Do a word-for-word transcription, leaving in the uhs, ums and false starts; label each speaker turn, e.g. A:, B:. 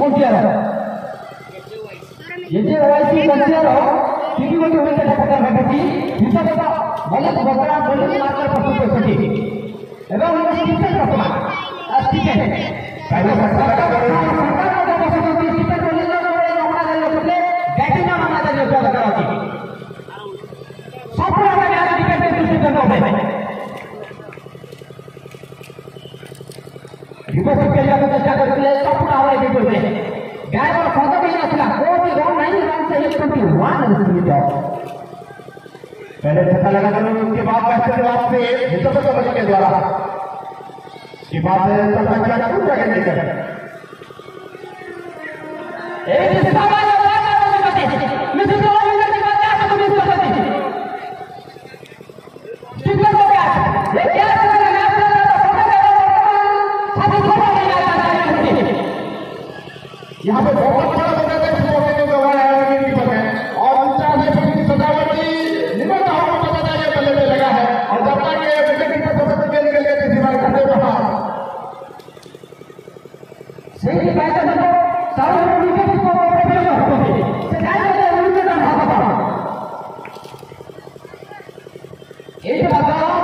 A: कंटियार ये जे OIC कंटियार TV को होने का पता है कि हिसाब मलक बकरा बोली मात्र प्रस्तुत होती एवं ये किसे रखना ठीक है पहले सरकार का सरकार का बसती किसे बोली ना नौकरा ले बोले बैठे ना माना जाए क्या लगा होती सब पूरा का आज टिकट दे दूसरे को होते रिपोर्ट के लिए तो चेष्टा करते हैं सब पूरा वाले भी बोलते हैं गाय और फोटो भी ना चला कोई भी रॉन्ग नहीं रॉन्ग से एक ट्वेंटी वन रिसीव जाओ पहले पता लगा था उसके बाद पैसे जवाब से हिसाब से समझ के द्वारा की बात है सब बच्चा का पूरा करने का एक हिसाब आ जाता है मिस्टर रोहिंग्या की बात क्या तो मिस कर देती ठीक है क्या ये क्या कर रहा है सब फोटो नहीं आता है यहां पे बहुत बड़ा बड़ा है फोटो में जो है नहीं पता है और ऊंचा से भी सजावटी निमन हो पता नहीं पहले से लगा है और जब तक ये विकेट की फोटो के लिए के किसी बार करते रहा सही बात है तो सारे विकेट की फोटो पे होते से जाए तो उनके नाम आता ये बात